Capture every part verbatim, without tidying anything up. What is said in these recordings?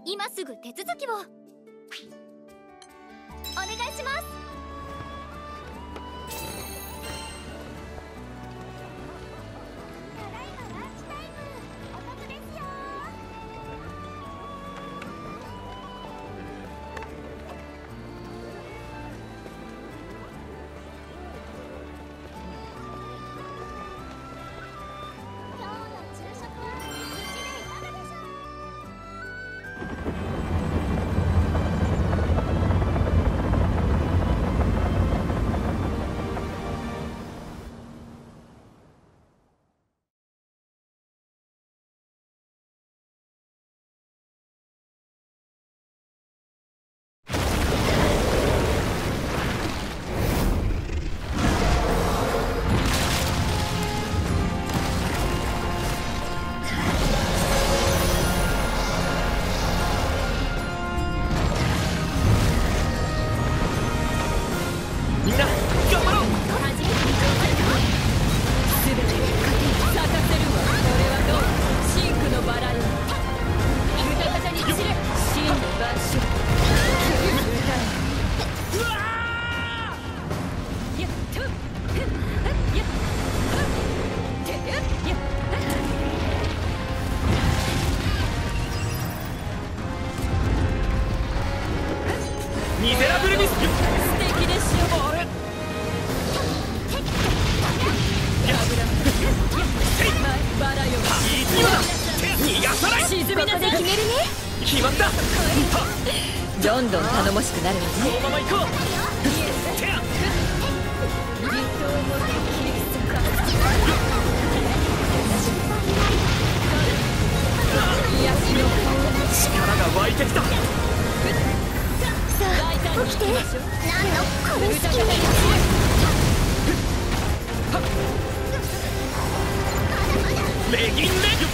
今すぐ手続きをお願いします。 どんどん頼もしくなるわね。 このまま行こう。力が湧いてきた。さあ起きて。何のこの隙に。 レギンレギ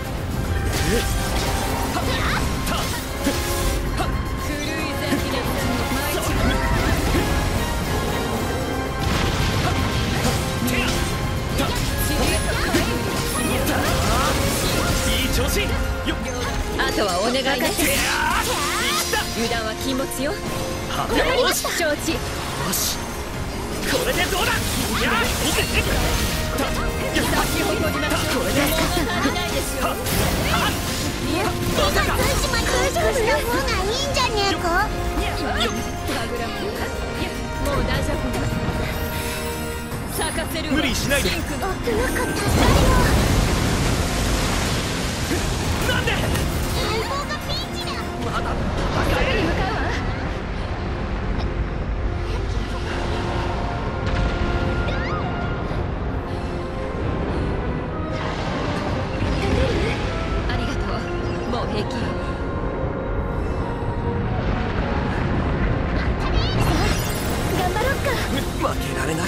あとはお願いね。油断は禁物よ。よし承知。 よしこれでどうだ。 咲き誇りましょう。これで足りないですよ。 まさか空上した方がいいんじゃねえか。 もう大丈夫だ。咲かせるわ。 無理しないで。 奥の子助かるよ。 なんで相棒がピンチだ。 まだ戦える。 向かうわ。ありがとう。もう平気よ。 頑張ろっか。 負けられない。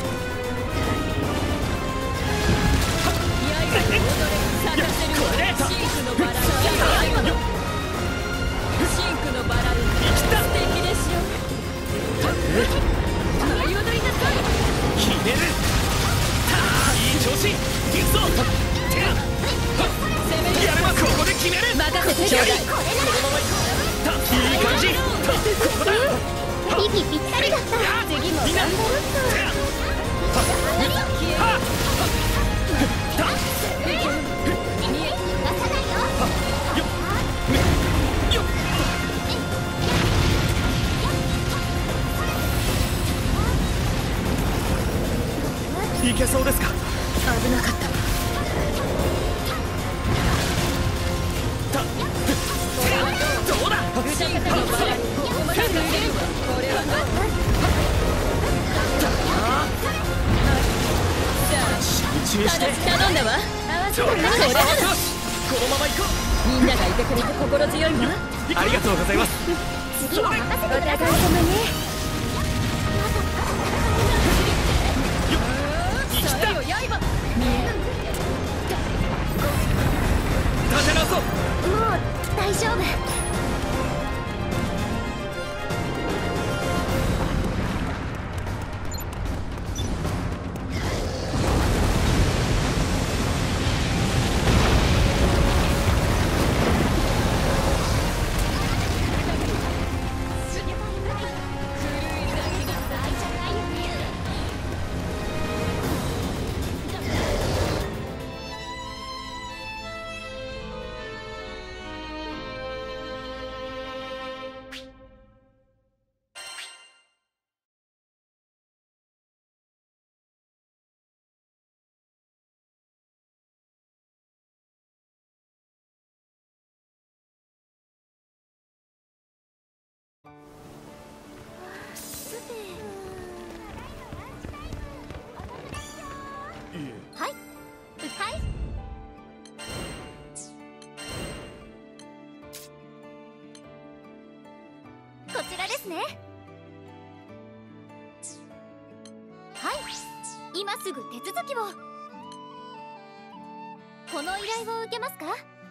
息ぴったりだった。次も頑張ろっか。 いけそうですか。 危なかったわ。 どうだ。集中して頼んだわ。 このまま行こう。みんながいてくれて心強いわ。 ありがとうございます。 次は任せてください。お互い様ね。 立て直そう。 もう大丈夫。 ますね。はい、今すぐ手続きを。この依頼を受けますか？